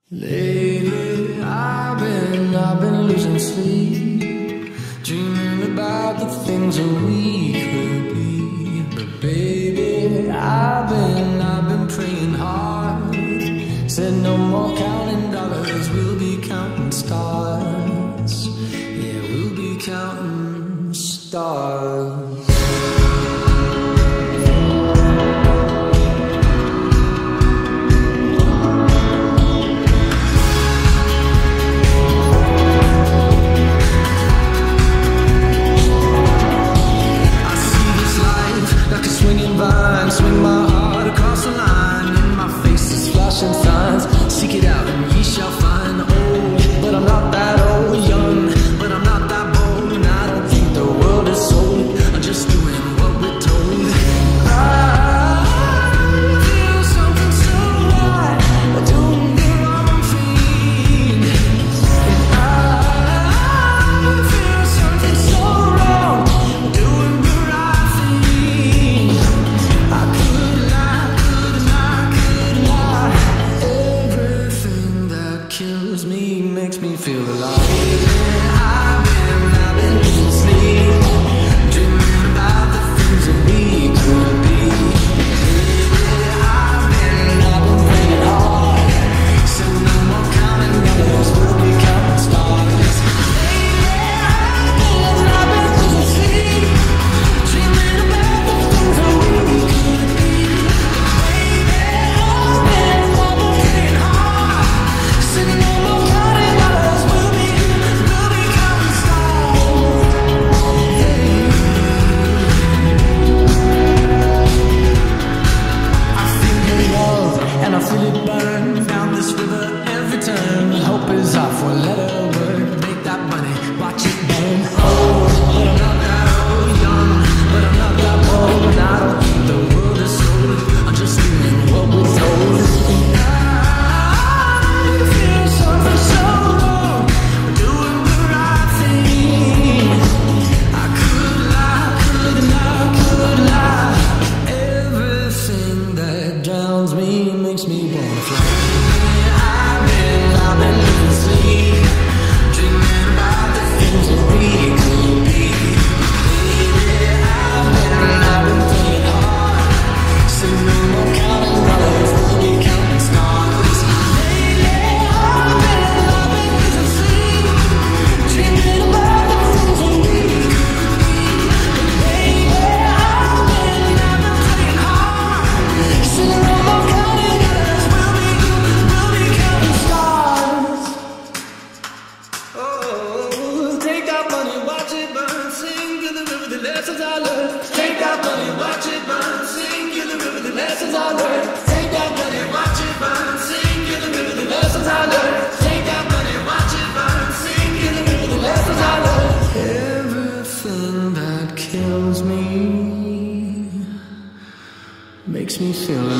Lately, I've been losing sleep, dreaming about the things that we could be. But baby, I've been praying hard. Said no more counting dollars, we'll be counting stars. Yeah, we'll be counting stars. Swing my heart across the line, and my face is flashing signs. Seek it out and ye shall find. Old, but I'm not that old. Young, but I'm not that bold. And I don't think the world is sold. I'm just doing what we're told. I feel something so right, doing the wrong thing. And I feel something so wrong, doing the right thing. I could lie. Everything that kills me makes me feel alive. I've been losing sleep, dreaming about the things that we could be. I've been praying hard, so no more counting dollars, we'll be counting stars. I've been losing sleep, dreaming about the things that we could be. And I feel it burn down this river every turn. Hope is our four-letter word. Make that money, watch it burn. Old, but I'm not that old. Young, but I'm not that bold. And I don't think the world is sold. I'm just doing what we're told. I feel something so wrong, doing the right thing. I could lie. Everything that drowns me makes me wanna fly. I've been losing sleep, dreaming about the things that we could be. Baby, I've been playing hard, so no more counting dollars, we'll be counting stars. Lately, I've been losing sleep, dreaming about the things that we could be. Baby, I've been playing hard, so no more counting dollars, we'll be counting stars. Oh, take that money, watch it burn, sing to the river the lessons I learned. Take that money, watch it burn, sing to the river the lessons I learned. Take that money, watch it burn, sing to the river the lessons I learned. Take that money, watch it burn, sing to the river the lessons I learned. Everything that kills me makes me feel